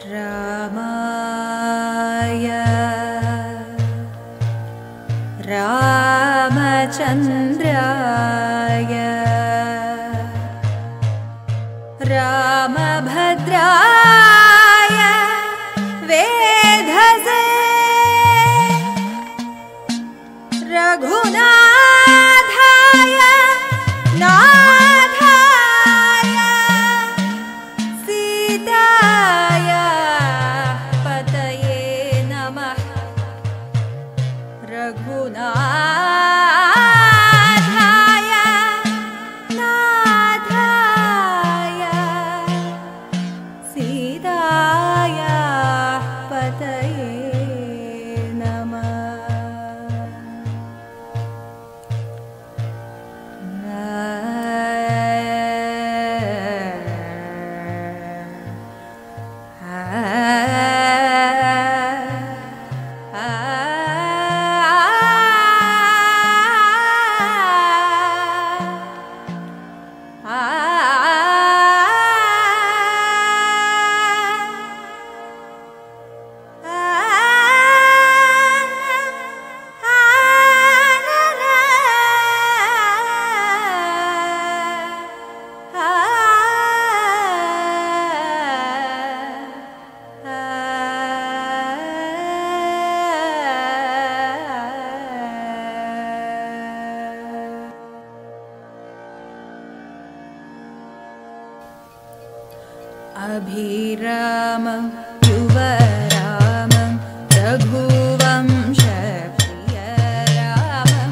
രാമായ രാമചന്ദ്രായ രാമഭദ്രായ വേധസേ രഘുനാഥായ നാഥായ സീതായ പതയേ നമഃ. രഘുനാഥായ നാഥായ സീതായ പതയേ നമഃ. അഭിരാമം യുവരാമം രഘുവംശപ്രിയരാമം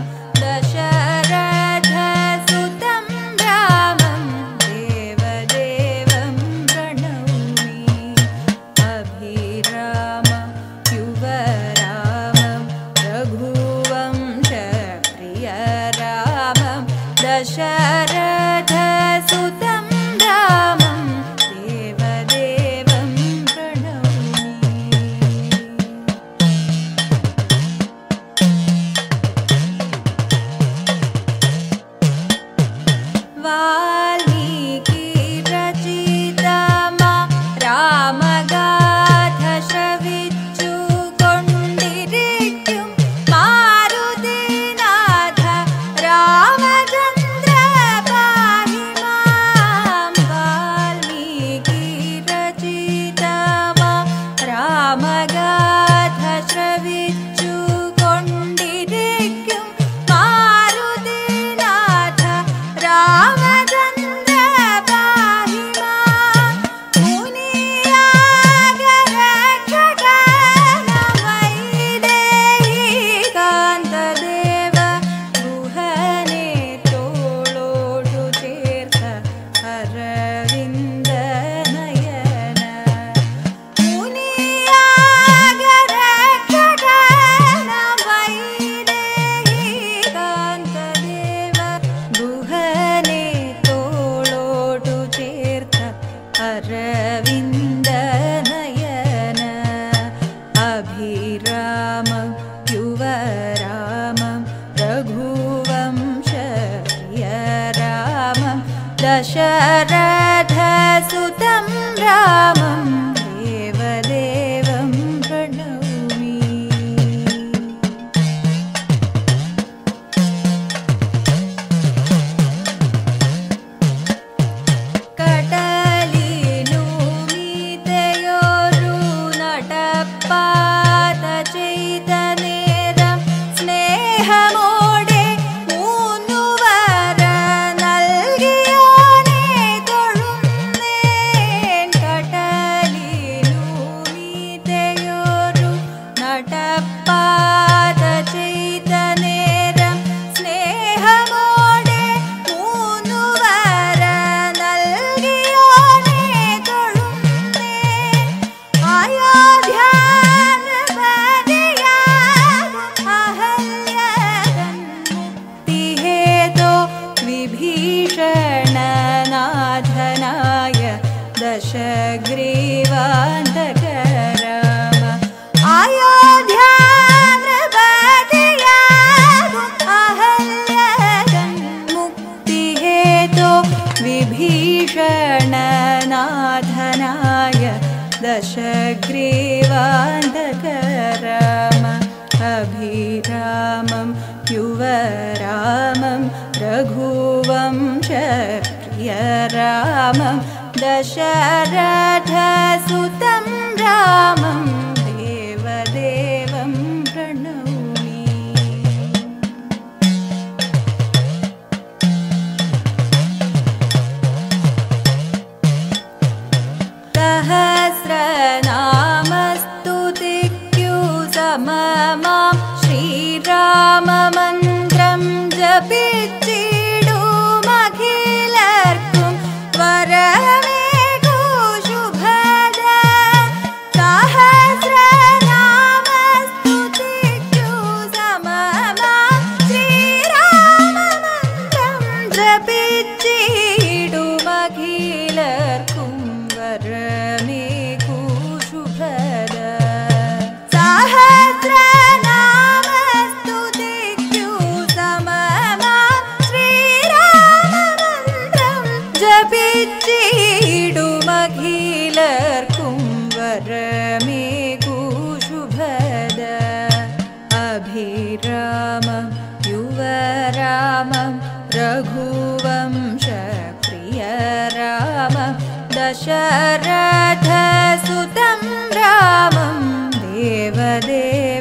ദശരഥസുതം രാമം ദേവദേവം പ്രണൗമി. അഭിരാമം യുവരാമം രഘുവംശപ്രിയരാമം ദശരഥസുതം രാമം ദേവദേവം പ്രണൗമി. വാൽമീകി രചിതമ രാമഗാഥ ശ്രവിച്ചു കൊണ്ടിരിക്കും മാരുതിനാഥ രാമചന്ദ്ര പാഹി മാം. വാൽമീകി രചിതമ രാമഗാഥ ശ്രവിച്ചു കൊണ്ടിരിക്കും മാരുതിനാഥ രാമചന്ദ്ര പാഹി മാം. മുനിയാഗരക്ഷകനമൈദേഹികാന്തദേവ ഗുഹനെ തോളോടു ചേർത്ത അരവിന്ദ നയന. മുനിയാഗരക്ഷകനമൈദേഹികാന്തദേവ ഗുഹനെ തോളോടു ചേർത്ത അരവിന്ദ നയന. അഭിരാമം യുവരാമം രഘുവംശപ്രിയരാമം ദശരഥസുതം രാമം ദേവദേവം പ്രണൗമി. കടലിനു മീതെയൊരു നടപ്പാത ചെയ്ത നേരം സ്നേഹമോടെ മൂന്നുവര നൽകിയോനെ തൊഴുന്നേൻ. കടലിനു अभिरामं युवरामं रघुवंशप्रियरामं दशरथसुतं रामं देवदेवं प्रणौमि। सहस्रनामस्तुतिक्युसममां श्रीराममन्त्रं जपिचिडुमखिलर्कुं वरमेघो शुभद। सहस्रनामस्तुतिक्युसममां श्रीराममन्त्रं जपिचिडुमखिलर्कुं वरमेघो शुभद। सहस्रनामस्तुतिक्युसममां श्रीराममन्त्रं जपिचिडुमखिलर्कुं वरमेघो शुभद। अभिरामं युवरामं रघुवंशप्रियरामं दशरथसुतं रामं देवदेवं